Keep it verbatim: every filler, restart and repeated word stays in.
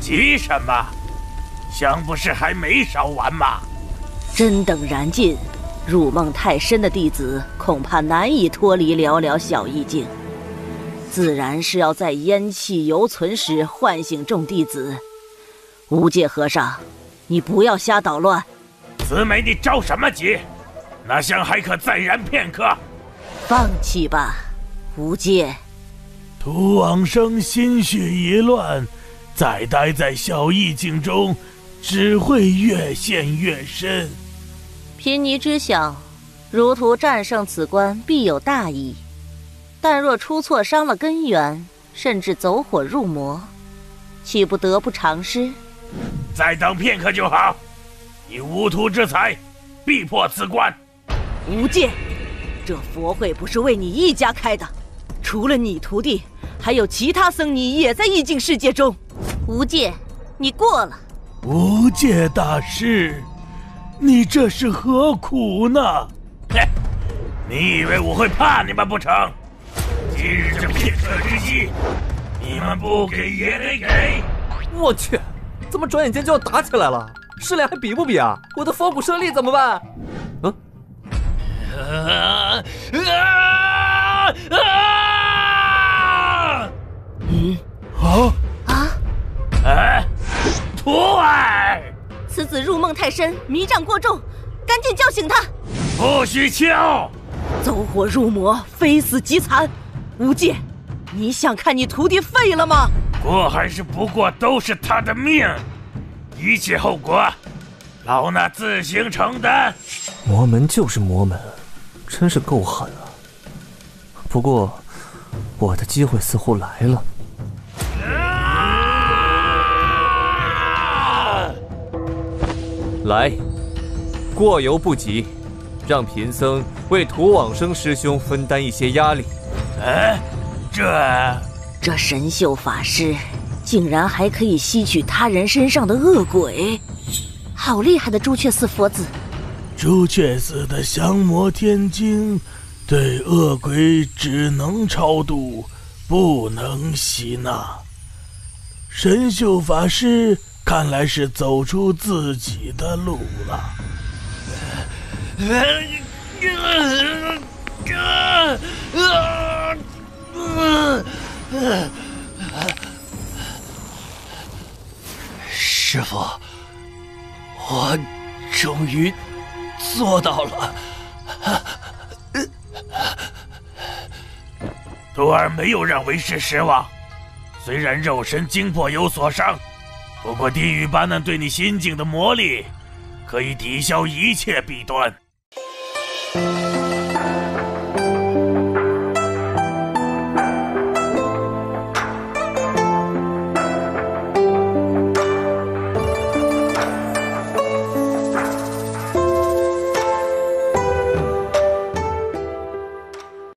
急什么？香不是还没烧完吗？ 真等燃尽，入梦太深的弟子恐怕难以脱离寥寥小意境，自然是要在烟气犹存时唤醒众弟子。无界和尚，你不要瞎捣乱。 慈眉，你着什么急？那香还可再燃片刻。 放弃吧，无界。 屠往生心绪一乱，再待在小意境中，只会越陷越深。 贫尼知晓，如图战胜此关必有大义，但若出错伤了根源，甚至走火入魔，岂不得不偿失？ 再等片刻就好。以无图之才，必破此关。 无界，这佛会不是为你一家开的，除了你徒弟，还有其他僧尼也在意境世界中。无界，你过了。 无界大师，你这是何苦呢？嘿，你以为我会怕你们不成？今日这片刻之机，你们不给也得给。 我去，怎么转眼间就要打起来了？师俩还比不比啊？我的佛骨舍利怎么办？嗯？ 啊啊啊！ 嗯？ 啊啊！ 哎，徒儿， 此子入梦太深，迷障过重，赶紧叫醒他！ 不许敲！ 走火入魔，非死即残。无界，你想看你徒弟废了吗？ 过还是不过都是他的命，一切后果，老衲自行承担。 魔门就是魔门，真是够狠啊！不过，我的机会似乎来了。 啊、 来，过犹不及，让贫僧为屠往生师兄分担一些压力。 哎，这这神秀法师竟然还可以吸取他人身上的恶鬼，好厉害的朱雀寺佛子！ 朱雀寺的降魔天经对恶鬼只能超度，不能吸纳。神秀法师看来是走出自己的路了。 师父，我终于做到了。 徒儿没有让为师失望，虽然肉身精魄有所伤，不过地狱八难对你心境的魔力，可以抵消一切弊端。